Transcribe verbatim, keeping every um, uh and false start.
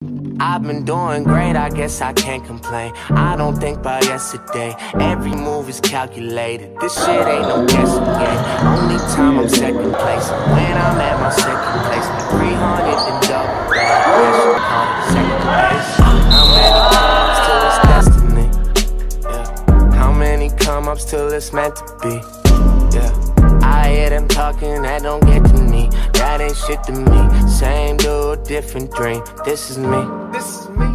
I've been doing great, I guess I can't complain. I don't think about yesterday, every move is calculated. This shit ain't no guessing game. Only time I'm second place when I'm at my second place. three hundred and double that, that shit called second place. How many come-ups till it's destiny? Yeah. How many come-ups till it's meant to be? Yeah. I hear them talking, that don't get to me. That ain't shit to me. Same dude, different dream. This is me. This is me.